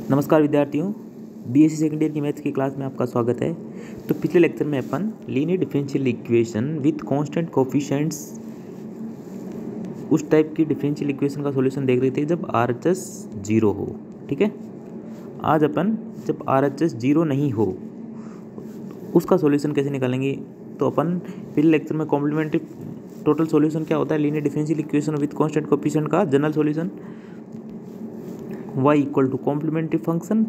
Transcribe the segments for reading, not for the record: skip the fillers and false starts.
नमस्कार विद्यार्थियों, BSc second year की मैथ्स की क्लास में आपका स्वागत है। तो पिछले लेक्चर में अपन linear differential equation with constant coefficients उस टाइप की डिफरेंशियल इक्वेशन का सॉल्यूशन देख रहे थे जब आरएचएस जीरो हो। ठीक है, आज अपन जब आरएचएस जीरो नहीं हो उसका सॉल्यूशन कैसे निकालेंगे। तो अपन पिछले लेक्चर में कॉम्प्लीमेंट्री टोटल सॉल्यूशन क्या होता है linear differential equation with constant coefficient का general solution y equal to complementary function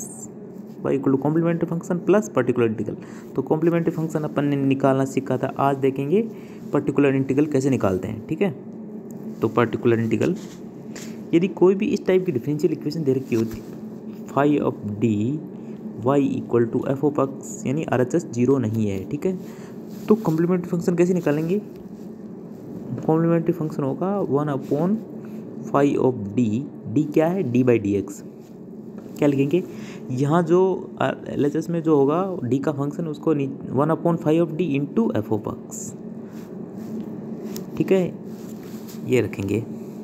plus particular integral. तो कॉम्प्लीमेंट्री फंक्शन अपन ने निकालना सीखा था, आज देखेंगे पर्टिकुलर इंटीग्रल कैसे निकालते हैं। ठीक है, तो पर्टिकुलर इंटीग्रल यदि कोई भी इस टाइप की डिफरेंशियल इक्वेशन दे रखी होती phi of d y equal to f of x यानी आर एच एस जीरो नहीं है। ठीक है, तो कॉम्प्लीमेंट्री फंक्शन कैसे निकालेंगे। कॉम्प्लीमेंट्री फंक्शन होगा 1 फाई ऑफ डी क्या है, डी बाई डी एक्स। क्या लिखेंगे यहाँ जो एल एच एस में जो होगा डी का फंक्शन उसको 1/5 of d into f of x. ठीक है, ये रखेंगे।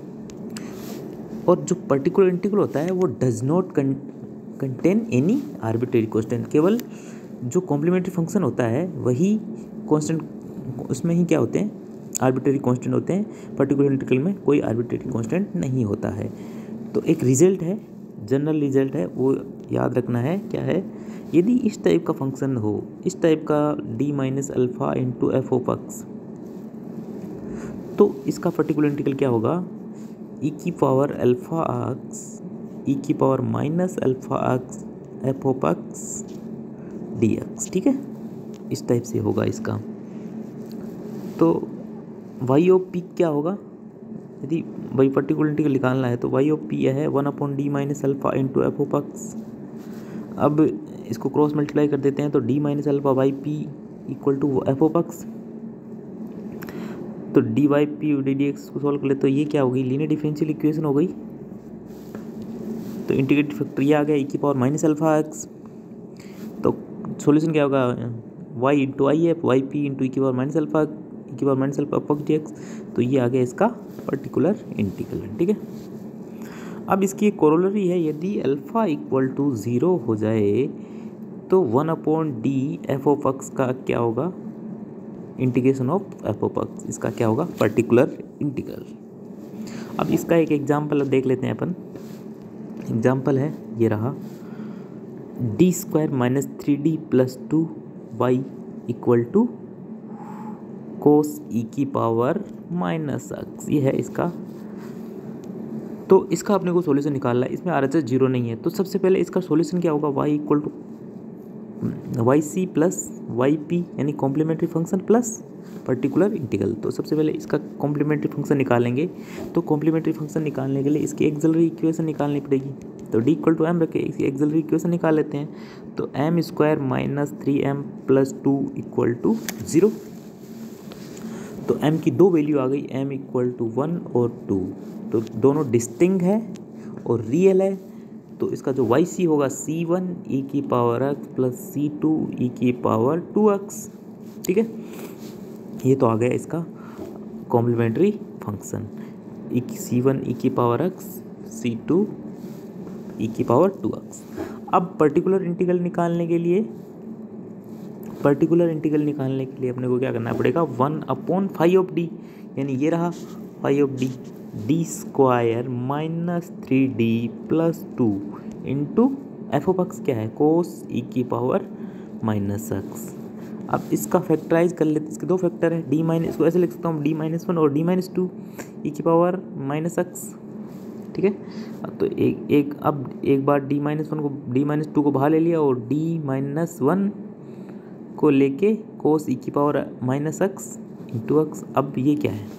और जो पर्टिकुलर इंटीग्रल होता है वो does not contain any arbitrary constant. केवल जो कॉम्प्लीमेंट्री फंक्शन होता है वही कांस्टेंट, उसमें ही क्या होते हैं, आर्बिट्रेरी कांस्टेंट होते हैं। पर्टिकुलर इंटीग्रल में कोई आर्बिट्रेरी कांस्टेंट नहीं होता है। तो एक रिजल्ट है, जनरल रिजल्ट है, वो याद रखना है। क्या है, यदि इस टाइप का फंक्शन हो, इस टाइप का d minus alpha into f of x, तो इसका पर्टिकुलर इंटीग्रल क्या होगा, ई की पावर अल्फा एक्स ई की power minus alpha x f of x d x. ठीक है, इस टाइप से होगा इसका। तो वाई ऑफ पी क्या होगा, यदि भाई पर्टिकुलर इंटीग्रल निकालना है तो वाई ऑफ पी है 1/d minus alpha into f of x. अब इसको क्रॉस मल्टीप्लाई कर देते हैं तो d minus alpha y p equal to f of x. तो d y p d d x को सॉल्व कर ले तो ये क्या होगी, लीनियर डिफरेंशियल इक्वेशन हो गई। तो इंटीग्रेटेड फैक्टर ये आ गया ई की पावर माइनस अल्फा एक्स। तो सॉल्यूशन क्या होगा, y into I F y p into e की पावर माइनस अल्फा ई की power minus alpha f d x. तो ये आ गया इसका पर्टिकुलर इंटीग्रल। ठीक है, अब इसकी एक कोरोलरी है, यदि अल्फा इक्वल टू 0 हो जाए तो 1/d एफ ऑफ एक्स का क्या होगा, integration of f of x, इसका क्या होगा पर्टिकुलर इंटीग्रल। अब इसका एक एग्जाम्पल देख लेते हैं अपन। एग्जाम्पल है ये रहा, d square minus 3d plus 2y equal to cos e की पावर माइनस एक्स, ये है इसका। तो इसका अपने को सॉल्यूशन निकालना है। इसमें आर एच एस जीरो नहीं है, तो सबसे पहले इसका सॉल्यूशन क्या होगा, y equal to y c plus y p यानी complementary function plus particular integral. तो सबसे पहले इसका कॉम्प्लीमेंट्री फंक्शन निकालेंगे। तो कॉम्प्लीमेंट्री फंक्शन निकालने के लिए इसकी एक्सिलरी इक्वेशन निकालनी पड़ेगी। तो d इक्वल टू एम रखे, इसकी एक्सिलरी इक्वेशन निकाल लेते हैं। तो m square minus 3m plus 2 equal to 0। तो m की दो वैल्यू आ गई, m इक्वल टू 1 और 2। तो दोनों डिस्टिंक्ट है और रियल है। तो इसका जो वाई सी होगा c1 e की power x plus c2 e की पावर 2x। ठीक है, ये तो आ गया इसका कॉम्प्लीमेंट्री फंक्शन, c1 e की पावर x c2 e की पावर 2x। अब पर्टिकुलर इंटीग्रल निकालने के लिए अपने को क्या करना पड़ेगा, 1/5 ऑफ डी, यानी ये रहा phi of d, d square minus 3d plus 2 into f of x क्या है, कोस ई की पावर माइनस एक्स। अब इसका फैक्टराइज कर लेते, इसके दो फैक्टर है, डी माइनस, इसको ऐसे लिख सकता हूँ d-1 और d-2 ई की पावर माइनस एक्स। ठीक है, तो अब एक बार d-1 को d-2 को बाहर ले लिया और d-1 को लेके कोस ई की power minus x into x. अब ये क्या है,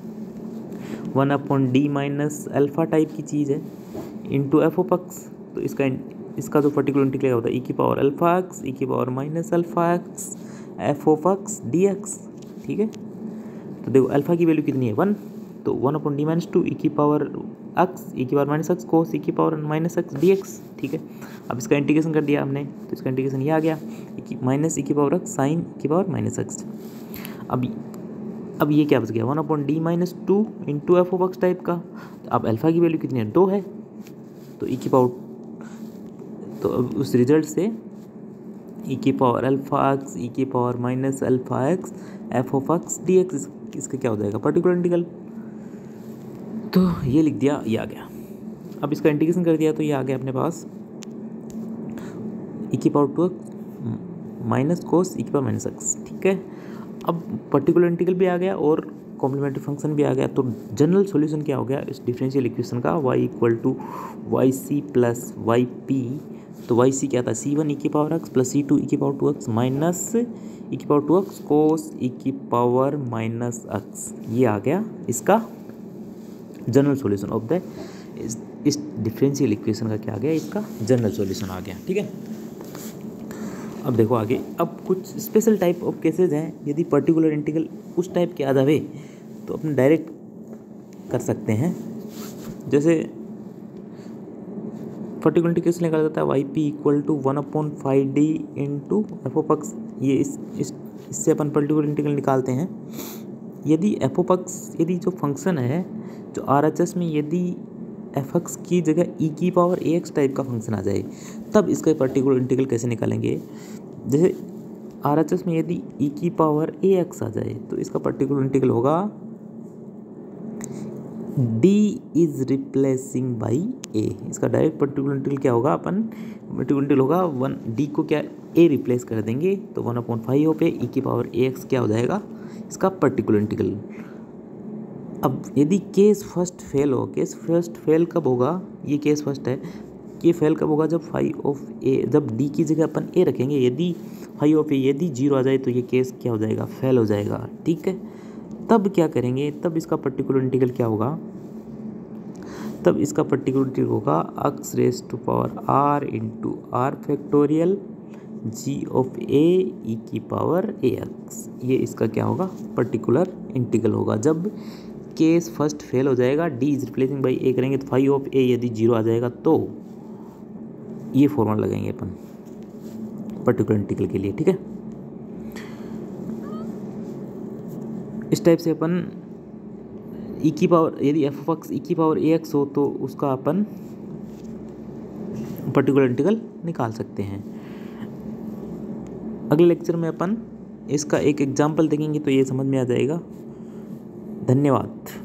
1/d माइनस अल्फा टाइप की चीज़ है इंटू एफ ऑफ एक्स। तो इसका जो पर्टिकुलर इंटीग्रल होता है ई की पावर अल्फा एक्स ई की power minus alpha x f of x d x. ठीक है, तो देखो अल्फा की वैल्यू कितनी है 1, तो 1/d-2 ई की पावर एक्स ई की power minus x cos e की power minus x d x. ठीक है, अब इसका इंटीग्रेशन कर दिया हमने, तो इसका इंटीग्रेशन ये आ गया माइनस ई की पावर एक्स साइन ई की पावर माइनस एक्स। अब ये क्या बच गया, 1/d-2 into f of x type का। अब अल्फा की वैल्यू कितनी है 2 है, तो ई की पावर तो अब उस रिजल्ट से ई की पावर अल्फा एक्स ई की power minus alpha x f of x d x, इसका क्या हो जाएगा पर्टिकुलर इंटीग्रल। तो ये लिख दिया, ये आ गया। अब इसका इंटीग्रेशन कर दिया तो ये आ गया अपने पास ई की power 2x minus cos e की पावर माइनस एक्स। ठीक है, अब पर्टिकुलर इंटीग्रल भी आ गया और कॉम्प्लीमेंट्री फंक्शन भी आ गया। तो जनरल सॉल्यूशन क्या हो गया इस डिफरेंशियल इक्वेशन का, y equal to y c plus y p. तो वाई सी क्या था, c1 ई की पावर एक्स प्लस c2 ई की पावर 2x माइनस ई की पावर 2x कोस ई की पावर माइनस एक्स। ये आ गया इसका जनरल सॉल्यूशन ऑफ द इस डिफरेंशियल इक्वेशन का क्या आ गया, इसका जनरल सॉल्यूशन आ गया। ठीक है, अब देखो आगे, अब कुछ स्पेशल टाइप ऑफ केसेस हैं। यदि पर्टिकुलर इंटीग्रल उस टाइप के आ जावे तो अपन डायरेक्ट कर सकते हैं। जैसे पर्टिकुलर इंटीग्रेशन निकाला जाता है y p equal to 1/5d into f of x. ये इससे अपन पर्टिकुलर इंटीग्रल निकालते हैं। यदि एफ ऑफ एक्स, यदि जो फंक्शन है जो आर एच एस में, यदि एफ एक्स की जगह ई की पावर ए एक्स टाइप का फंक्शन आ जाए, तब इसका पर्टिकुलर इंटीग्रल कैसे निकालेंगे। जैसे आर एच एस में यदि ई की पावर ए एक्स आ जाए तो इसका पर्टिकुलर इंटीग्रल होगा d is replacing by a. इसका डायरेक्ट पर्टिकुलर इंटीग्रल क्या होगा, अपन पर्टिकुलर इंटीग्रल होगा 1d को क्या a रिप्लेस कर देंगे तो 1/5 ऑफ ए ई की पावर ए एक्स क्या हो जाएगा इसका पर्टिकुलर इंटीग्रल। अब यदि केस फर्स्ट फेल हो, केस फर्स्ट फेल कब होगा, ये केस फर्स्ट है, ये फेल कब होगा जब फाइव ऑफ ए, जब डी की जगह अपन ए रखेंगे, यदि फाइव ऑफ ए यदि 0 आ जाए तो ये केस क्या हो जाएगा, फेल हो जाएगा। ठीक है, तब क्या करेंगे, तब इसका पर्टिकुलर इंटीग्रल क्या होगा, तब इसका पर्टिकुलर इंटीग्रल होगा x raise to power r into r factorial g of a e की पावर ए एक्स। ये इसका क्या होगा पर्टिकुलर इंटीग्रल होगा जब केस फर्स्ट फेल हो जाएगा, d is replacing by a करेंगे तो फाइव ऑफ ए यदि 0 आ जाएगा तो ये फॉर्मूला लगाएंगे अपन पर्टिकुलर इंटीग्रल के लिए। ठीक है, इस टाइप से अपन ई की पावर, यदि एफ ऑफ एक्स ई की पावर ए एक्स हो तो उसका अपन पर्टिकुलर इंटीग्रल निकाल सकते हैं। अगले लेक्चर में अपन इसका एक एग्जाम्पल देखेंगे तो ये समझ में आ जाएगा। धन्यवाद।